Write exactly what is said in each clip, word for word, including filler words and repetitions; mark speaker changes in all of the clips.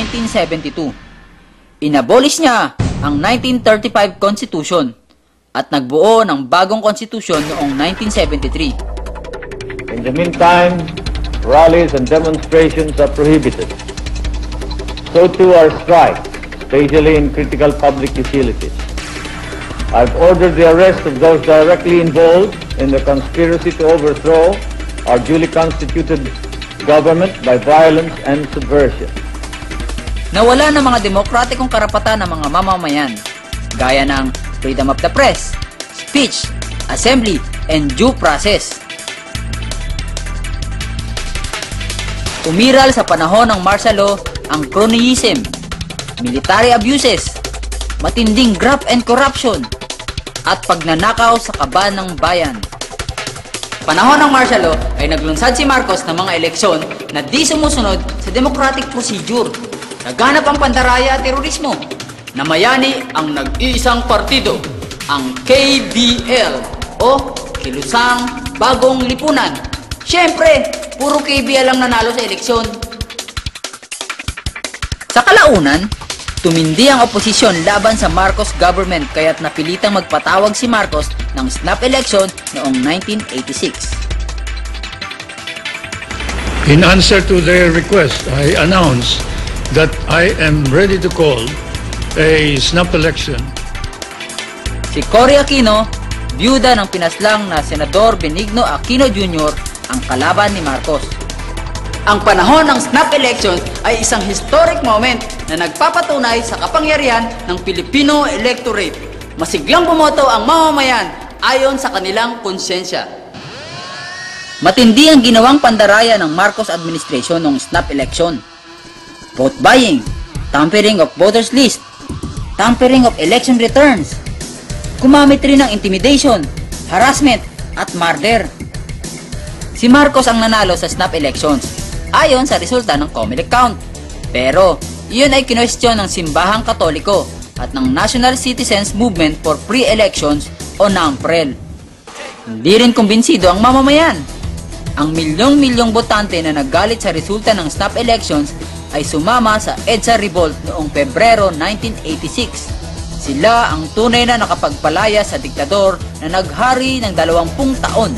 Speaker 1: nineteen seventy-two. Inabolish niya ang nineteen thirty-five Constitution at nagbuo ng bagong konstitusyon noong nineteen seventy-three.
Speaker 2: In the meantime, rallies and demonstrations are prohibited. So too are strikes, especially in critical public utilities. I've ordered the arrest of those directly involved in the conspiracy to overthrow our duly constituted government by violence and subversion.
Speaker 1: Nawala ng mga demokratikong karapatan ng mga mamamayan, gaya ng freedom of the press, speech, assembly, and due process. Umiral sa panahon ng martial law ang cronyism, military abuses, matinding graft and corruption, at pagnanakaw sa kaban ng bayan. Panahon ng martial law ay naglunsad si Marcos ng mga eleksyon na di sumusunod sa democratic procedure. Naganap ang pandaraya at terorismo. Namayani ang nag-iisang partido, ang K B L o Kilusang Bagong Lipunan. Siyempre, puro K B L ang nanalo sa eleksyon. Sa kalaunan, tumindi ang oposisyon laban sa Marcos government kaya't napilitang magpatawag si Marcos ng snap election noong nineteen eighty-six.
Speaker 3: In answer to their request, I announce that I am ready to call a snap election.
Speaker 1: Si Cory Aquino, byuda ng pinaslang na Senador Benigno Aquino Junior, ang kalaban ni Marcos. Ang panahon ng snap election ay isang historic moment na nagpapatunay sa kapangyarihan ng Filipino electorate. Masiglang bumoto ang mamamayan ayon sa kanilang konsensya. Matindi ang ginawang pandaraya ng Marcos administration noong snap election. Vote buying, tampering of voters list, tampering of election returns, gumamit rin ng intimidation, harassment, at murder. Si Marcos ang nanalo sa snap elections ayon sa resulta ng Comelec count. Pero iyon ay kinwestiyon ng simbahang katoliko at ng National Citizens Movement for Free Elections o NAMFREL. Hindi rin kumbinsido ang mamamayan. Ang milyong-milyong botante na naggalit sa resulta ng snap elections ay sumama sa EDSA Revolt noong Pebrero nineteen eighty-six. Sila ang tunay na nakapagpalaya sa diktador na naghari ng dalawampung taon.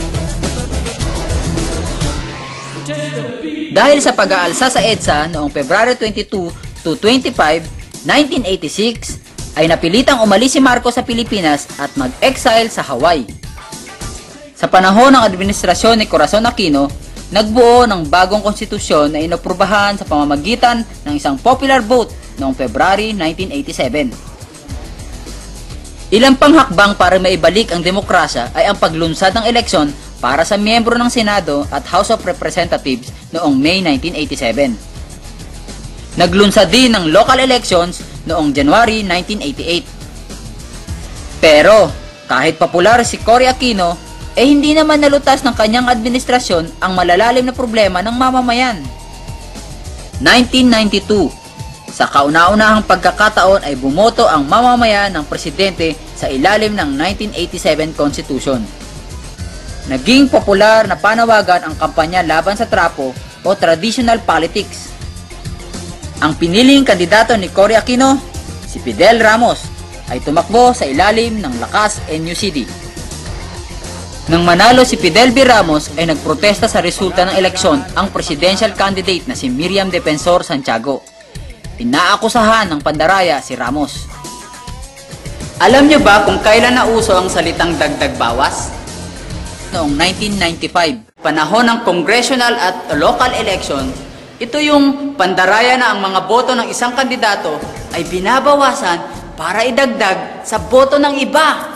Speaker 1: Dahil sa pag-aalsa sa EDSA noong February twenty-two to twenty-five, nineteen eighty-six, ay napilitang umalis si Marcos sa Pilipinas at mag-exile sa Hawaii. Sa panahon ng administrasyon ni Corazon Aquino, nagbuo ng bagong konstitusyon na inaprubahan sa pamamagitan ng isang popular vote noong February nineteen eighty-seven. Ilang pang hakbang para maibalik ang demokrasya ay ang paglunsad ng eleksyon para sa miyembro ng Senado at House of Representatives noong May nineteen eighty-seven. Naglunsad din ng local elections noong January nineteen eighty-eight. Pero kahit popular si Cory Aquino, eh hindi naman nalutas ng kanyang administrasyon ang malalalim na problema ng mamamayan. nineteen ninety-two, sa kauna-unahang pagkakataon ay bumoto ang mamamayan ng presidente sa ilalim ng nineteen eighty-seven Constitution. Naging popular na panawagan ang kampanya laban sa trapo o traditional politics. Ang piniling kandidato ni Cory Aquino, si Fidel Ramos, ay tumakbo sa ilalim ng Lakas N U C D. Nang manalo si Fidel B. Ramos ay nagprotesta sa resulta ng eleksyon ang presidential candidate na si Miriam Defensor Santiago. Pinaakusahan ng pandaraya si Ramos. Alam niyo ba kung kailan nauso ang salitang dagdag bawas? Noong nineteen ninety-five, panahon ng congressional at local election, ito yung pandaraya na ang mga boto ng isang kandidato ay binabawasan para idagdag sa boto ng iba.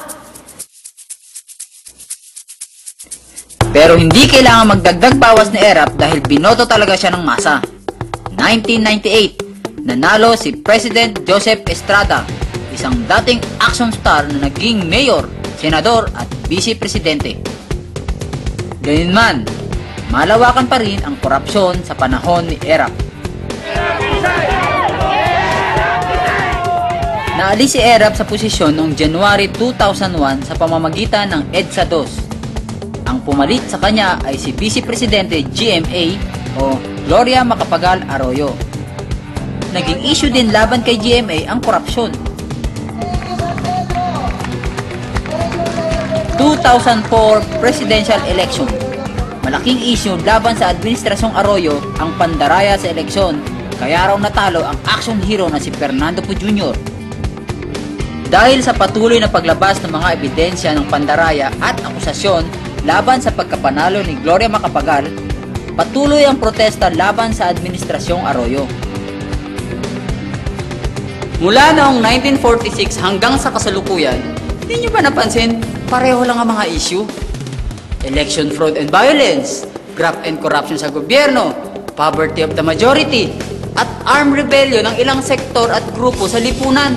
Speaker 1: Pero hindi kailangan magdagdag bawas ni Erap dahil binoto talaga siya ng masa. nineteen ninety-eight, nanalo si President Joseph Estrada, isang dating action star na naging mayor, senador at vice-presidente. Gayunman, malawakan pa rin ang korupsyon sa panahon ni Erap. Naalis si Erap sa posisyon noong January two thousand one sa pamamagitan ng EDSA two. Ang pumalit sa kanya ay si Vice Presidente G M A o Gloria Macapagal Arroyo. naging issue din laban kay G M A ang korupsyon. two thousand four Presidential Election. Malaking issue laban sa Administrasyong Arroyo ang pandaraya sa eleksyon, kaya raw natalo ang action hero na si Fernando Poe Junior Dahil sa patuloy na paglabas ng mga ebidensya ng pandaraya at akusasyon laban sa pagkapanalo ni Gloria Macapagal, patuloy ang protesta laban sa Administrasyong Arroyo. Mula noong nineteen forty-six hanggang sa kasalukuyan, hindi nyo ba napansin, pareho lang ang mga issue? Election fraud and violence, graft and corruption sa gobyerno, poverty of the majority, at armed rebellion ng ilang sektor at grupo sa lipunan.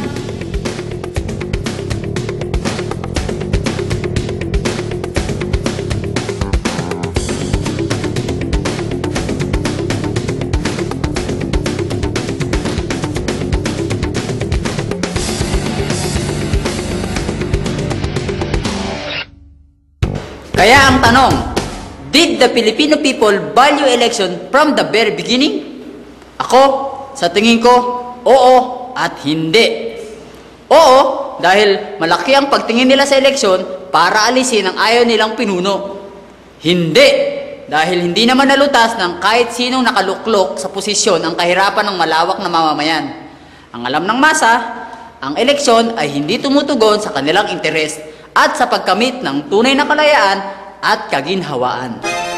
Speaker 1: Kaya ang tanong, did the Filipino people value election from the very beginning? Ako, sa tingin ko, oo at hindi. Oo, dahil malaki ang pagtingin nila sa eleksyon para alisin ang ayaw nilang pinuno. Hindi, dahil hindi naman nalutas ng kahit sinong nakaluklok sa posisyon ang kahirapan ng malawak na mamamayan. Ang alam ng masa, ang eleksyon ay hindi tumutugon sa kanilang interes at sa pagkamit ng tunay na kalayaan at kaginhawaan.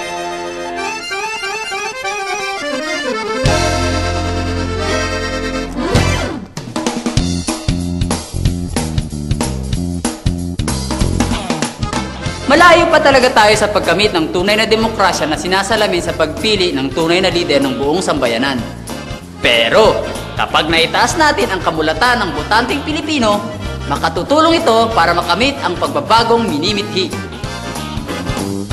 Speaker 1: Malayo pa talaga tayo sa pagkamit ng tunay na demokrasya na sinasalamin sa pagpili ng tunay na lider ng buong sambayanan. Pero, kapag naitaas natin ang kamulatan ng botanteng Pilipino, makatutulong ito para makamit ang pagbabagong minimithi.